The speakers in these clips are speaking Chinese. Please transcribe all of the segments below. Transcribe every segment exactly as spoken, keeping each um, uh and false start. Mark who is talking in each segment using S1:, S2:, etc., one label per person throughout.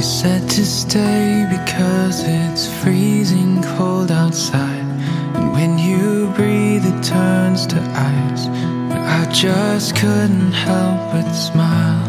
S1: You said to stay because it's freezing cold outside, and when you breathe it turns to ice, but I just couldn't help but smile,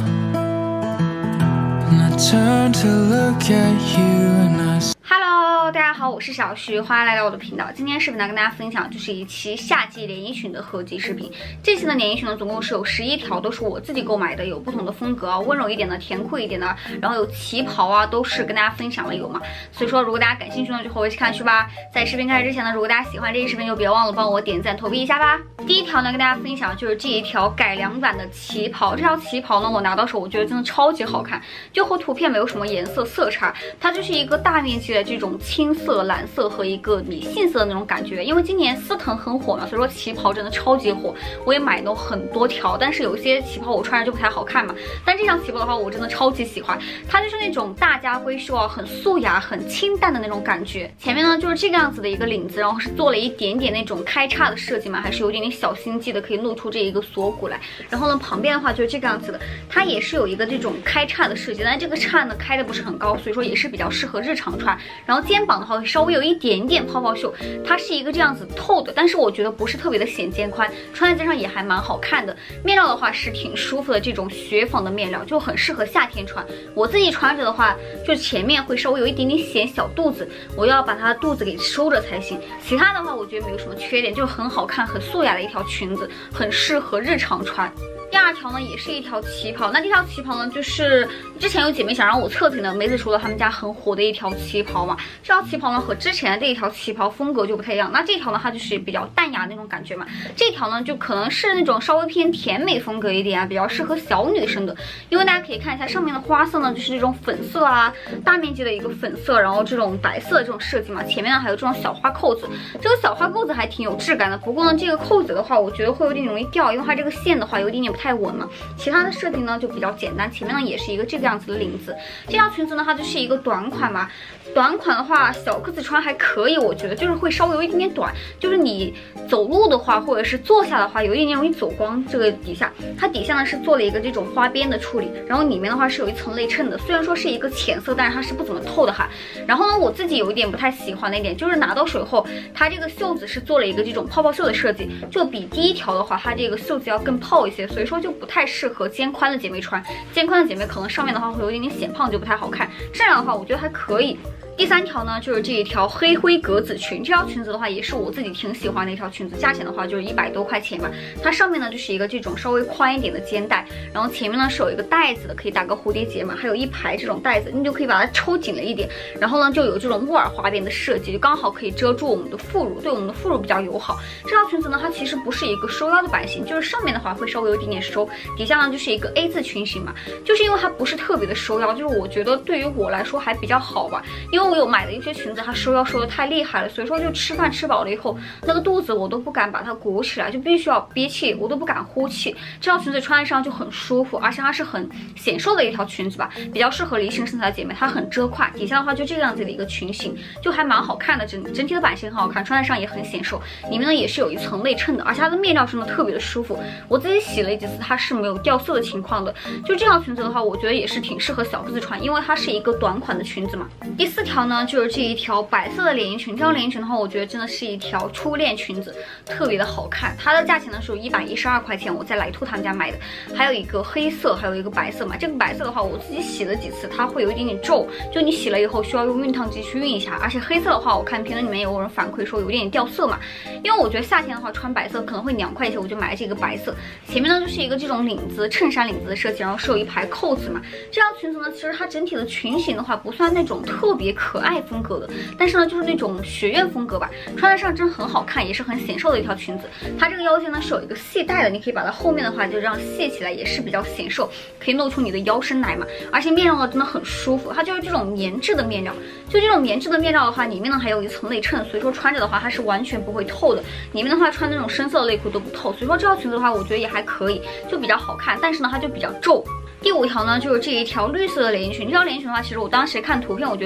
S1: and I turned to look at you and I
S2: Hello， 大家好，我是小徐，欢迎来到我的频道。今天视频呢，跟大家分享就是一期夏季连衣裙的合集视频。这期的连衣裙呢，总共是有十一条，都是我自己购买的，有不同的风格啊，温柔一点的，甜酷一点的，然后有旗袍啊，都是跟大家分享了有嘛。所以说，如果大家感兴趣呢，就和我一起看去吧。在视频开始之前呢，如果大家喜欢这期视频，就别忘了帮我点赞投币一下吧。第一条呢，跟大家分享就是这一条改良版的旗袍。这条旗袍呢，我拿到手，我觉得真的超级好看，就和图片没有什么颜色色差，它就是一个大面积的这种青色、蓝色和一个米杏色的那种感觉。因为今年丝藤很火嘛，所以说旗袍真的超级火，我也买了很多条。但是有些旗袍我穿着就不太好看嘛。但这条旗袍的话，我真的超级喜欢，它就是那种大家闺秀啊，很素雅、很清淡的那种感觉。前面呢就是这个样子的一个领子，然后是做了一点点那种开叉的设计嘛，还是有点点小心机的，可以露出这一个锁骨来。然后呢，旁边的话就是这个样子的，它也是有一个这种开叉的设计，但这个叉呢开的不是很高，所以说也是比较适合日常穿。然后肩膀的话会稍微有一点点泡泡袖，它是一个这样子透的，但是我觉得不是特别的显肩宽，穿在肩上也还蛮好看的。面料的话是挺舒服的，这种雪纺的面料就很适合夏天穿。我自己穿着的话，就前面会稍微有一点点显小肚子，我要把它肚子给收着才行。其他的话我觉得没有什么缺点，就很好看、很素雅的一条裙子，很适合日常穿。第二条呢也是一条旗袍，那这条旗袍呢就是之前有姐妹想让我测评的梅子说了他们家很火的一条旗袍嘛。这条旗袍呢和之前的这一条旗袍风格就不太一样，那这条呢它就是比较淡雅那种感觉嘛，这条呢就可能是那种稍微偏甜美风格一点啊，比较适合小女生的。因为大家可以看一下上面的花色呢，就是这种粉色啊，大面积的一个粉色，然后这种白色的这种设计嘛，前面呢还有这种小花扣子，这个小花扣子还挺有质感的。不过呢这个扣子的话，我觉得会有点容易掉，因为它这个线的话有一点点不太稳嘛。其他的设计呢就比较简单，前面呢也是一个这个样子的领子。这条裙子呢它就是一个短款嘛，短款的话小个子穿还可以，我觉得就是会稍微有一点点短，就是你走路的话或者是坐下的话有一点点容易走光。这个底下它底下呢是做了一个这种花边的处理，然后里面的话是有一层内衬的，虽然说是一个浅色，但是它是不怎么透的哈。然后呢我自己有一点不太喜欢的一点就是拿到手以后，它这个袖子是做了一个这种泡泡袖的设计，就比第一条的话它这个袖子要更泡一些，所以说就不太适合肩宽的姐妹穿。肩宽的姐妹可能上面的话会有一点点显胖，就不太好看。这样的话我觉得还可以。第三条呢就是这一条黑灰格子裙，这条裙子的话也是我自己挺喜欢的一条裙子，价钱的话就是一百多块钱嘛。它上面呢就是一个这种稍微宽一点的肩带，然后前面呢是有一个带子的，可以打个蝴蝶结嘛，还有一排这种带子，你就可以把它抽紧了一点，然后呢就有这种沃尔花边的设计，就刚好可以遮住我们的副乳，对我们的副乳比较友好。这条裙子呢它其实不是一个收腰的版型，就是上面的话会稍微有一点点收，底下呢就是一个 A 字裙型嘛，就是因为它不是特别的收腰，就是我觉得对于我来说还比较好吧。因为我有买的一些裙子它收腰收的太厉害了，所以说就吃饭吃饱了以后那个肚子我都不敢把它鼓起来，就必须要憋气，我都不敢呼气。这条裙子穿上就很舒服，而且它是很显瘦的一条裙子吧，比较适合梨形身材的姐妹，它很遮胯，底下的话就这个样子的一个裙型，就还蛮好看的，整整体的版型很好看，穿在上也很显瘦。里面呢也是有一层内衬的，而且它的面料真的特别的舒服，我自己洗了几次它是没有掉色的情况的。就这条裙子的话我觉得也是挺适合小个子穿，因为它是一个短款的裙子嘛。第四条呢就是这一条白色的连衣裙，这条连衣裙的话我觉得真的是一条初恋裙子，特别的好看。它的价钱呢是有一百一十二块钱，我在来兔他们家买的。还有一个黑色，还有一个白色嘛。这个白色的话我自己洗了几次，它会有一点点皱，就你洗了以后需要用熨烫机去熨一下。而且黑色的话我看评论里面有人反馈说有点点掉色嘛，因为我觉得夏天的话穿白色可能会凉快一些，我就买了这个白色。前面呢就是一个这种领子，衬衫领子的设计，然后是有一排扣子嘛。这条裙子呢其实它整体的裙型的话不算那种特别可爱风格的，但是呢就是那种学院风格吧，穿在上真的很好看，也是很显瘦的一条裙子。它这个腰间呢是有一个系带的，你可以把它后面的话就这样系起来，也是比较显瘦，可以露出你的腰身来嘛。而且面料呢真的很舒服，它就是这种棉质的面料，就这种棉质的面料的话里面呢还有一层内衬，所以说穿着的话它是完全不会透的。里面的话穿那种深色的内裤都不透，所以说这条裙子的话我觉得也还可以，就比较好看，但是呢它就比较皱。第五条呢就是这一条绿色的连衣裙，这条连衣裙的话其实我当时看图片我觉得真的还蛮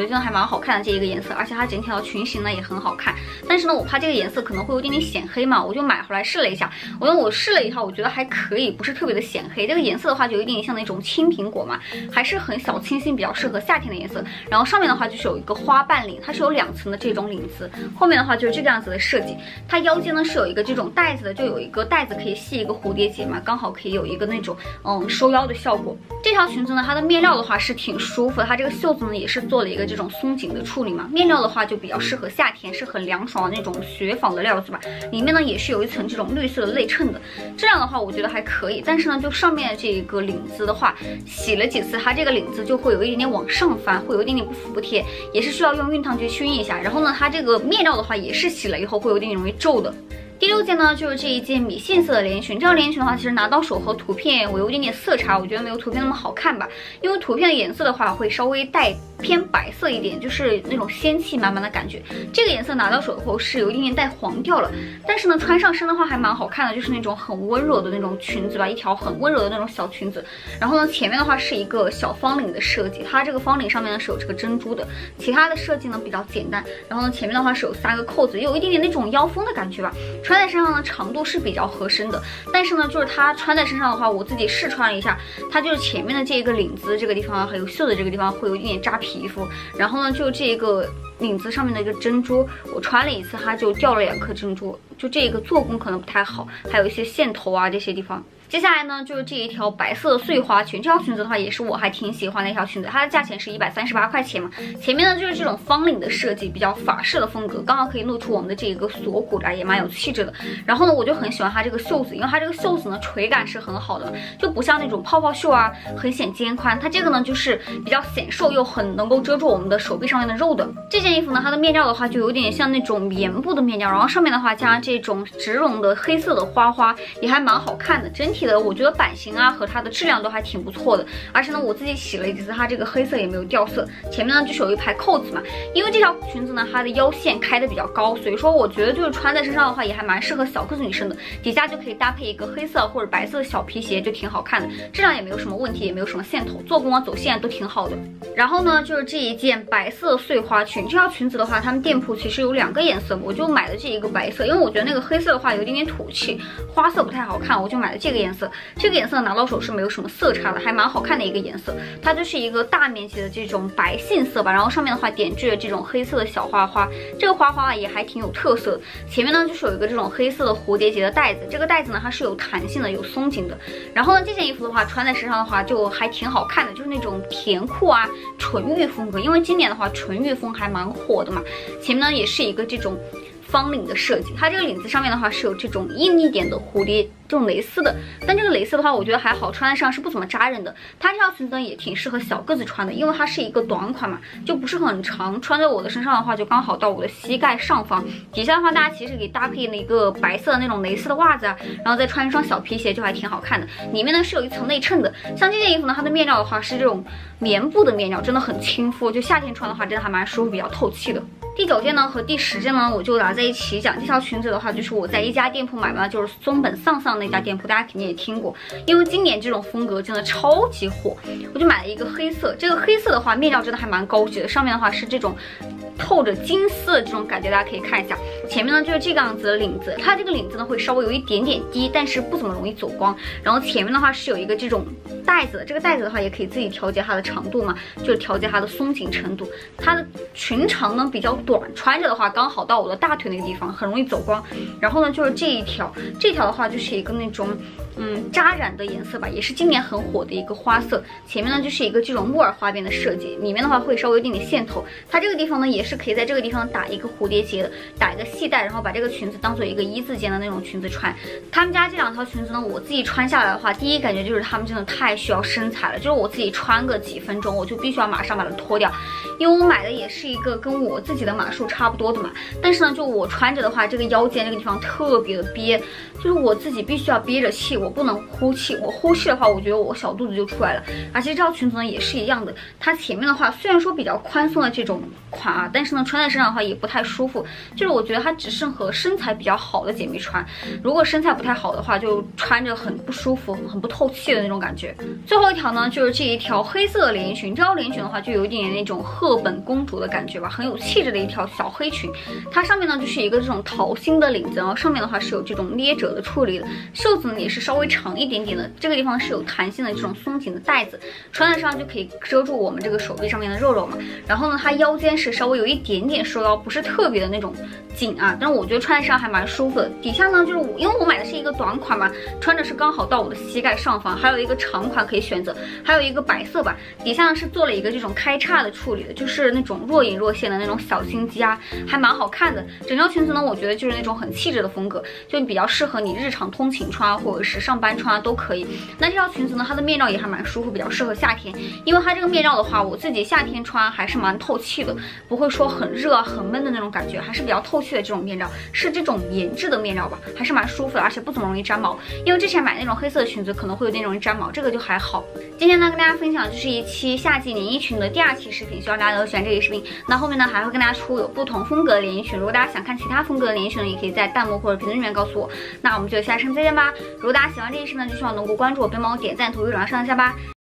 S2: 蛮好看的这一个颜色，而且它整体的裙型呢也很好看。但是呢，我怕这个颜色可能会有点点显黑嘛，我就买回来试了一下。我用我试了一下，我觉得还可以，不是特别的显黑。这个颜色的话，就有一点点像那种青苹果嘛，还是很小清新，比较适合夏天的颜色。然后上面的话就是有一个花瓣领，它是有两层的这种领子，后面的话就是这个样子的设计。它腰间呢是有一个这种带子的，就有一个带子可以系一个蝴蝶结嘛，刚好可以有一个那种嗯收腰的效果。这条裙子呢，它的面料的话是挺舒服的，它这个袖子呢也是做了一个这种松紧的处理嘛。面料的话就比较适合夏天，是很凉爽的那种雪纺的料子吧。里面呢也是有一层这种绿色的内衬的，质量的话我觉得还可以。但是呢，就上面这个领子的话，洗了几次，它这个领子就会有一点点往上翻，会有一点点不服帖，也是需要用熨烫去熏一下。然后呢，它这个面料的话也是洗了以后会有点容易皱的。第六件呢，就是这一件米线色的连衣裙。这条连衣裙的话，其实拿到手和图片我有一点点色差，我觉得没有图片那么好看吧。因为图片的颜色的话，会稍微带偏白色一点，就是那种仙气满满的感觉。这个颜色拿到手后是有一点点带黄调了，但是呢，穿上身的话还蛮好看的，就是那种很温柔的那种裙子吧，一条很温柔的那种小裙子。然后呢，前面的话是一个小方领的设计，它这个方领上面呢是有这个珍珠的，其他的设计呢比较简单。然后呢，前面的话是有三个扣子，有一点点那种腰封的感觉吧。穿在身上呢，长度是比较合身的，但是呢，就是它穿在身上的话，我自己试穿了一下，它就是前面的这个领子这个地方，还有袖子这个地方会有一点扎皮肤，然后呢，就这个领子上面的一个珍珠，我穿了一次，它就掉了两颗珍珠，就这个做工可能不太好，还有一些线头啊这些地方。接下来呢，就是这一条白色的碎花裙，这条裙子的话也是我还挺喜欢的一条裙子，它的价钱是一百三十八块钱嘛。前面呢就是这种方领的设计，比较法式的风格，刚好可以露出我们的这个锁骨来，也蛮有气质的。然后呢，我就很喜欢它这个袖子，因为它这个袖子呢垂感是很好的，就不像那种泡泡袖啊，很显肩宽。它这个呢就是比较显瘦又很能够遮住我们的手臂上面的肉的。这件衣服呢，它的面料的话就有点像那种棉布的面料，然后上面的话加上这种植绒的黑色的花花，也还蛮好看的。整体的我觉得版型啊和它的质量都还挺不错的，而且呢我自己洗了几次，它这个黑色也没有掉色。前面呢就是有一排扣子嘛，因为这条裙子呢它的腰线开的比较高，所以说我觉得就是穿在身上的话也还蛮适合小个子女生的，底下就可以搭配一个黑色或者白色的小皮鞋，就挺好看的，质量也没有什么问题，也没有什么线头，做工啊走线都挺好的。然后呢就是这一件白色碎花裙，这条裙子的话他们店铺其实有两个颜色，我就买了这一个白色，因为我觉得那个黑色的话有一点点土气，花色不太好看，我就买了这个颜色。这个颜色拿到手是没有什么色差的，还蛮好看的一个颜色。它就是一个大面积的这种白杏色吧，然后上面的话点缀了这种黑色的小花花，这个花花也还挺有特色的。前面呢就是有一个这种黑色的蝴蝶结的带子，这个带子呢它是有弹性的，有松紧的。然后呢这件衣服的话穿在身上的话就还挺好看的，就是那种甜酷啊纯欲风格，因为今年的话纯欲风还蛮火的嘛。前面呢也是一个这种方领的设计，它这个领子上面的话是有这种硬一点的蝴蝶这种蕾丝的，但这个蕾丝的话我觉得还好，穿在上是不怎么扎人的。它这条裙子呢也挺适合小个子穿的，因为它是一个短款嘛，就不是很长，穿在我的身上的话就刚好到我的膝盖上方。底下的话大家其实可以搭配了一个白色的那种蕾丝的袜子啊，然后再穿一双小皮鞋就还挺好看的。里面呢是有一层内衬的，像这件衣服呢它的面料的话是这种棉布的面料，真的很亲肤，就夏天穿的话真的还蛮舒服，比较透气的。第九件呢和第十件呢我就拿在一起讲。这条裙子的话就是我在一家店铺买的，就是松本丧丧那家店铺，大家肯定也听过，因为今年这种风格真的超级火，我就买了一个黑色。这个黑色的话面料真的还蛮高级的，上面的话是这种透着金丝的这种感觉，大家可以看一下。前面呢就是这个样子的领子，它这个领子呢会稍微有一点点低，但是不怎么容易走光。然后前面的话是有一个这种带子，这个带子的话也可以自己调节它的长度嘛，就是调节它的松紧程度。它的裙长呢比较短，穿着的话刚好到我的大腿那个地方，很容易走光。然后呢就是这一条，这条的话就是一个那种嗯扎染的颜色吧，也是今年很火的一个花色。前面呢就是一个这种木耳花边的设计，里面的话会稍微有一点点线头。它这个地方呢也是可以在这个地方打一个蝴蝶结的，打一个细带，然后把这个裙子当做一个一字肩的那种裙子穿。他们家这两条裙子呢，我自己穿下来的话，第一感觉就是他们真的太需要身材了，就是我自己穿个几分钟，我就必须要马上把它脱掉，因为我买的也是一个跟我自己的码数差不多的嘛。但是呢，就我穿着的话，这个腰间这个地方特别的憋，就就是我自己必须要憋着气，我不能呼气，我呼气的话，我觉得我小肚子就出来了。而且这条裙子呢也是一样的，它前面的话虽然说比较宽松的这种款啊，但是呢穿在身上的话也不太舒服，就是我觉得它只适合身材比较好的姐妹穿，如果身材不太好的话，就穿着很不舒服，很不透气的那种感觉。最后一条呢，就是这一条黑色的连衣裙，这条连衣裙的话就有一点点那种赫本公主的感觉吧，很有气质的一条小黑裙。它上面呢就是一个这种桃心的领子，然后上面的话是有这种捏褶的处理的，袖子呢也是稍微长一点点的，这个地方是有弹性的这种松紧的带子，穿在身上就可以遮住我们这个手臂上面的肉肉嘛。然后呢，它腰间是稍微有一点点收腰，不是特别的那种紧啊，但是我觉得穿在身上还蛮舒服的。底下呢就是我因为我买的是一个短款嘛，穿着是刚好到我的膝盖上方，还有一个长款可以选择，还有一个白色版，底下呢是做了一个这种开叉的处理的，就是那种若隐若现的那种小心机啊，还蛮好看的。整条裙子呢，我觉得就是那种很气质的风格，就比较适合你日常通勤穿或者是上班穿都可以。那这条裙子呢，它的面料也还蛮舒服，比较适合夏天，因为它这个面料的话，我自己夏天穿还是蛮透气的，不会说很热啊很闷的那种感觉，还是比较透气的这种面料，是这种棉质的面料吧，还是蛮舒服的，而且不怎么容易粘毛。因为之前买那种黑色的裙子可能会有点容易粘毛，这个就还好。今天呢跟大家分享就是一期夏季连衣裙的第二期视频，希望大家都喜欢这期视频。那后面呢还会跟大家出有不同风格的连衣裙，如果大家想看其他风格的连衣裙呢，也可以在弹幕或者评论里面告诉我。那我们就下期视频再见吧。如果大家喜欢这期视频呢，就希望能够关注我，帮忙点赞、投币、转发、上下吧。